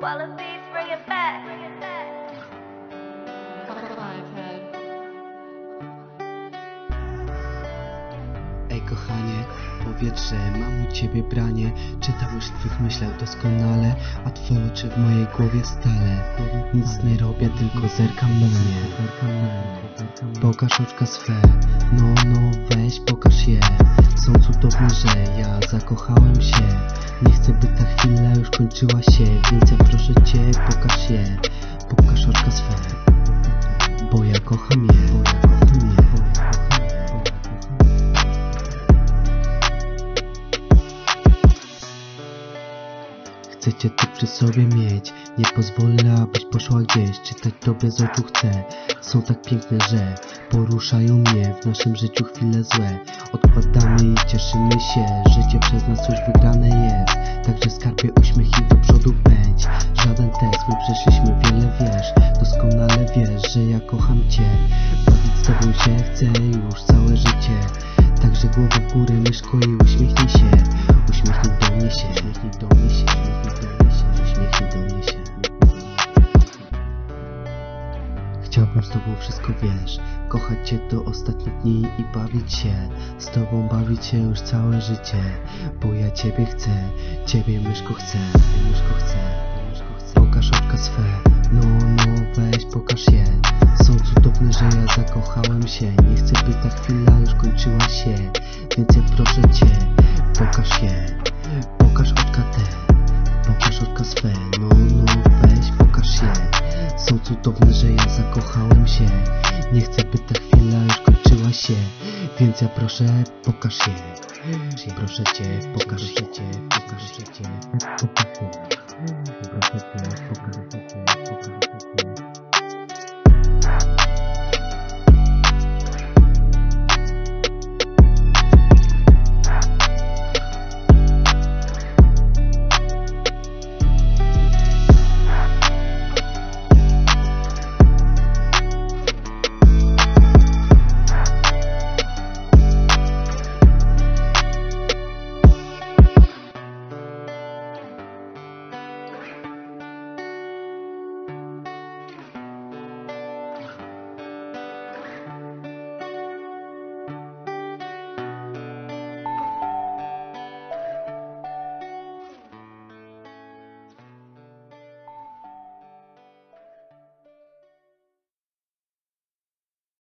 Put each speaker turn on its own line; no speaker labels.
Wallabies, bring it back.
Ej kochanie, powiedz, że mam u ciebie branie. Czytałeś w twych myślach doskonale, a twoje oczy w mojej głowie stale. Nic nie robię, tylko zerkam na nie. Pokaż oczka swe, no weź pokaż je. Są cudowne, że ja zakochałem się. Nie chcę, by ta chwila już kończyła się, więc ja proszę cię, pokaż je. Pokaż oczka swe, bo ja kocham je. Chcę cię tu przy sobie mieć, nie pozwolę, abyś poszła gdzieś. Czytać tobie z oczu chcę, są tak piękne, że poruszają mnie w naszym życiu chwile złe. Odkładamy i cieszymy się, życie przez nas już wygrane jest. Także skarbie uśmiech i do przodu pędź. Żaden tekst, my przeszliśmy wiele, wiesz. Doskonale wiesz, że ja kocham cię. Bawić z tobą się chcę już całe życie. Także głowę w górę, myszko, i uśmiechnij się. Uśmiechnij do mnie się, uśmiechnij do mnie się, uśmiechnij do mnie się. Chciałbym z tobą wszystko, wiesz, kochać cię do ostatnich dni i bawić się. Z tobą bawić się już całe życie, bo ja ciebie chcę, ciebie myszko chcę, myszko chcę. Pokaż oczka swe, no weź pokaż je. Są cudowne, że ja zakochałem się. Nie chcę, by ta chwila już kończyła się, więc ja proszę cię, pokaż je. Pokaż oczka te, pokaż oczka swe, no weź pokaż je. Są cudowne, że ja zakochałem się. Nie chcę, by ta chwila już kończyła się, więc ja proszę, pokaż je. Proszę cię, pokaż je, pokaż je, pokaż je. Proszę cię, pokaż je, pokaż je.